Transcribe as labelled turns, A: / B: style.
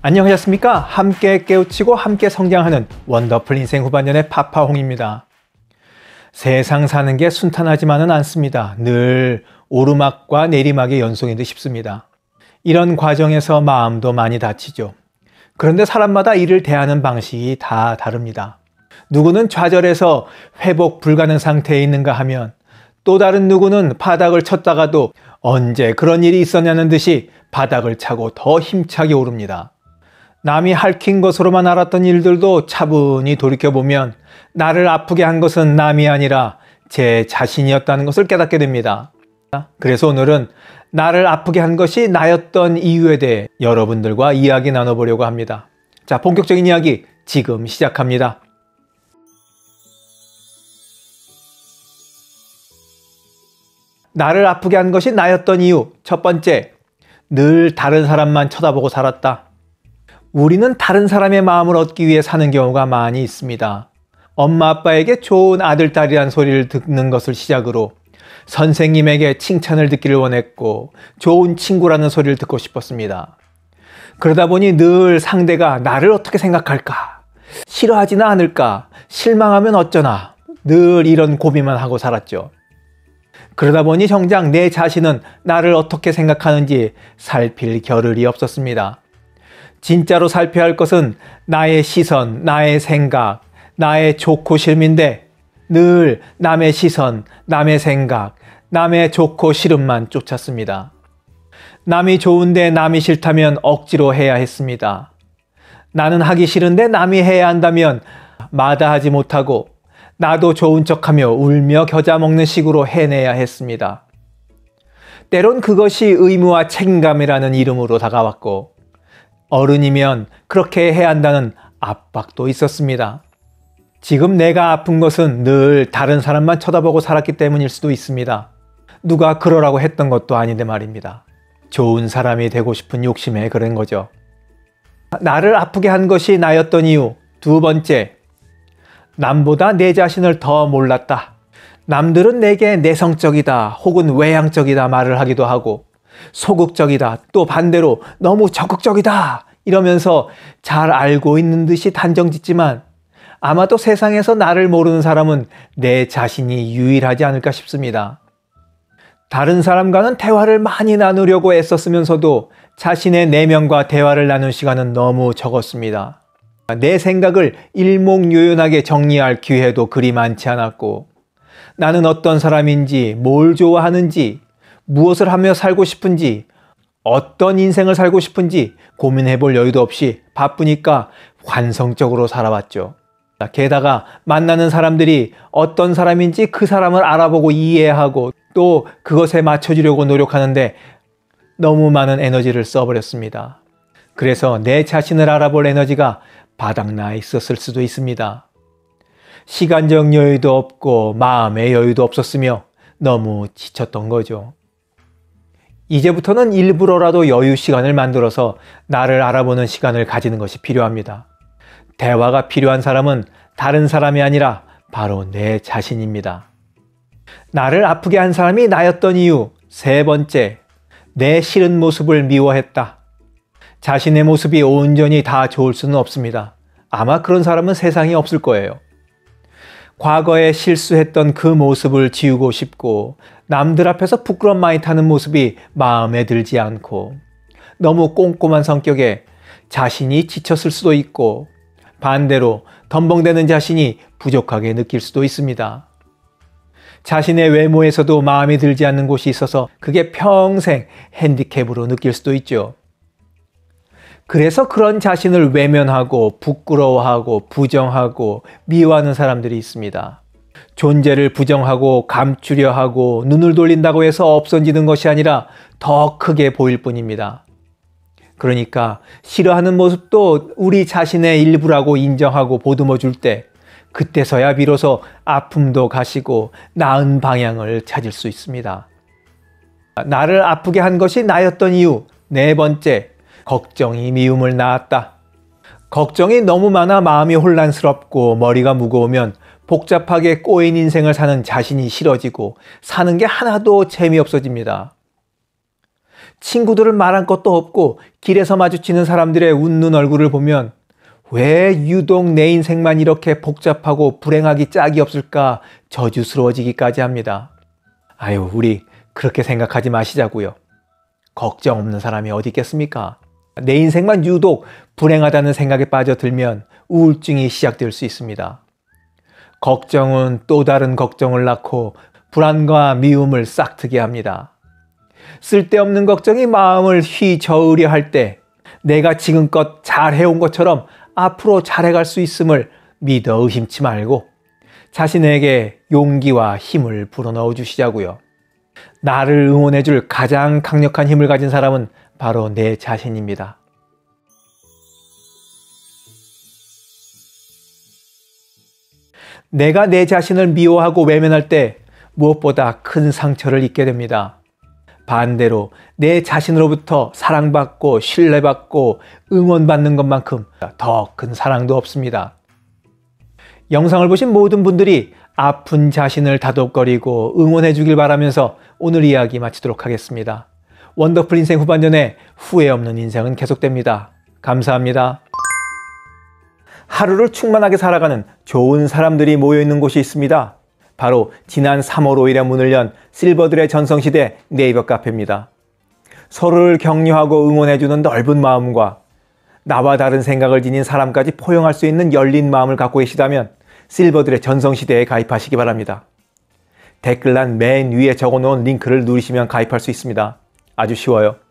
A: 안녕하셨습니까? 함께 깨우치고 함께 성장하는 원더풀 인생 후반년의 파파홍입니다. 세상 사는 게 순탄하지만은 않습니다. 늘 오르막과 내리막의 연속인 듯 싶습니다. 이런 과정에서 마음도 많이 다치죠. 그런데 사람마다 이를 대하는 방식이 다 다릅니다. 누구는 좌절해서 회복 불가능 상태에 있는가 하면 또 다른 누구는 바닥을 쳤다가도 언제 그런 일이 있었냐는 듯이 바닥을 차고 더 힘차게 오릅니다. 남이 핥힌 것으로만 알았던 일들도 차분히 돌이켜보면 나를 아프게 한 것은 남이 아니라 제 자신이었다는 것을 깨닫게 됩니다. 그래서 오늘은 나를 아프게 한 것이 나였던 이유에 대해 여러분들과 이야기 나눠보려고 합니다. 자, 본격적인 이야기 지금 시작합니다. 나를 아프게 한 것이 나였던 이유. 첫 번째, 늘 다른 사람만 쳐다보고 살았다. 우리는 다른 사람의 마음을 얻기 위해 사는 경우가 많이 있습니다. 엄마 아빠에게 좋은 아들, 딸이란 소리를 듣는 것을 시작으로 선생님에게 칭찬을 듣기를 원했고 좋은 친구라는 소리를 듣고 싶었습니다. 그러다 보니 늘 상대가 나를 어떻게 생각할까? 싫어하지는 않을까? 실망하면 어쩌나? 늘 이런 고민만 하고 살았죠. 그러다 보니 정작 내 자신은 나를 어떻게 생각하는지 살필 겨를이 없었습니다. 진짜로 살펴야 할 것은 나의 시선, 나의 생각, 나의 좋고 싫음인데 늘 남의 시선, 남의 생각, 남의 좋고 싫음만 쫓았습니다. 남이 좋은데 남이 싫다면 억지로 해야 했습니다. 나는 하기 싫은데 남이 해야 한다면 마다하지 못하고 나도 좋은 척하며 울며 겨자 먹는 식으로 해내야 했습니다. 때론 그것이 의무와 책임감이라는 이름으로 다가왔고 어른이면 그렇게 해야 한다는 압박도 있었습니다. 지금 내가 아픈 것은 늘 다른 사람만 쳐다보고 살았기 때문일 수도 있습니다. 누가 그러라고 했던 것도 아닌데 말입니다. 좋은 사람이 되고 싶은 욕심에 그런 거죠. 나를 아프게 한 것이 나였던 이유. 두 번째, 남보다 내 자신을 더 몰랐다. 남들은 내게 내성적이다 혹은 외향적이다 말을 하기도 하고 소극적이다 또 반대로 너무 적극적이다 이러면서 잘 알고 있는 듯이 단정짓지만 아마도 세상에서 나를 모르는 사람은 내 자신이 유일하지 않을까 싶습니다. 다른 사람과는 대화를 많이 나누려고 애썼으면서도 자신의 내면과 대화를 나눈 시간은 너무 적었습니다. 내 생각을 일목요연하게 정리할 기회도 그리 많지 않았고 나는 어떤 사람인지, 뭘 좋아하는지, 무엇을 하며 살고 싶은지, 어떤 인생을 살고 싶은지 고민해 볼 여유도 없이 바쁘니까 환성적으로 살아왔죠. 게다가 만나는 사람들이 어떤 사람인지 그 사람을 알아보고 이해하고 또 그것에 맞춰주려고 노력하는데 너무 많은 에너지를 써버렸습니다. 그래서 내 자신을 알아볼 에너지가 바닥나 있었을 수도 있습니다. 시간적 여유도 없고 마음의 여유도 없었으며 너무 지쳤던 거죠. 이제부터는 일부러라도 여유 시간을 만들어서 나를 알아보는 시간을 가지는 것이 필요합니다. 대화가 필요한 사람은 다른 사람이 아니라 바로 내 자신입니다. 나를 아프게 한 사람이 나였던 이유. 세 번째, 내 싫은 모습을 미워했다. 자신의 모습이 온전히 다 좋을 수는 없습니다. 아마 그런 사람은 세상에 없을 거예요. 과거에 실수했던 그 모습을 지우고 싶고 남들 앞에서 부끄럼 많이 타는 모습이 마음에 들지 않고 너무 꼼꼼한 성격에 자신이 지쳤을 수도 있고 반대로 덤벙대는 자신이 부족하게 느낄 수도 있습니다. 자신의 외모에서도 마음에 들지 않는 곳이 있어서 그게 평생 핸디캡으로 느낄 수도 있죠. 그래서 그런 자신을 외면하고 부끄러워하고 부정하고 미워하는 사람들이 있습니다. 존재를 부정하고 감추려 하고 눈을 돌린다고 해서 없어지는 것이 아니라 더 크게 보일 뿐입니다. 그러니까 싫어하는 모습도 우리 자신의 일부라고 인정하고 보듬어 줄 때 그때서야 비로소 아픔도 가시고 나은 방향을 찾을 수 있습니다. 나를 아프게 한 것이 나였던 이유. 네 번째, 걱정이 미움을 낳았다. 걱정이 너무 많아 마음이 혼란스럽고 머리가 무거우면 복잡하게 꼬인 인생을 사는 자신이 싫어지고 사는 게 하나도 재미없어집니다. 친구들을 말할 것도 없고 길에서 마주치는 사람들의 웃는 얼굴을 보면 왜 유독 내 인생만 이렇게 복잡하고 불행하기 짝이 없을까 저주스러워지기까지 합니다. 아유, 우리 그렇게 생각하지 마시자고요. 걱정 없는 사람이 어디 있겠습니까? 내 인생만 유독 불행하다는 생각에 빠져들면 우울증이 시작될 수 있습니다. 걱정은 또 다른 걱정을 낳고 불안과 미움을 싹트게 합니다. 쓸데없는 걱정이 마음을 휘저으려 할 때 내가 지금껏 잘해온 것처럼 앞으로 잘해갈 수 있음을 믿어 의심치 말고 자신에게 용기와 힘을 불어넣어 주시자고요. 나를 응원해줄 가장 강력한 힘을 가진 사람은 바로 내 자신입니다. 내가 내 자신을 미워하고 외면할 때 무엇보다 큰 상처를 입게 됩니다. 반대로 내 자신으로부터 사랑받고 신뢰받고 응원받는 것만큼 더 큰 사랑도 없습니다. 영상을 보신 모든 분들이 아픈 자신을 다독거리고 응원해 주길 바라면서 오늘 이야기 마치도록 하겠습니다. 원더풀 인생 후반전에 후회 없는 인생은 계속됩니다. 감사합니다. 하루를 충만하게 살아가는 좋은 사람들이 모여있는 곳이 있습니다. 바로 지난 3월 5일에 문을 연 실버들의 전성시대 네이버 카페입니다. 서로를 격려하고 응원해주는 넓은 마음과 나와 다른 생각을 지닌 사람까지 포용할 수 있는 열린 마음을 갖고 계시다면 실버들의 전성시대에 가입하시기 바랍니다. 댓글란 맨 위에 적어놓은 링크를 누르시면 가입할 수 있습니다. 아주 쉬워요.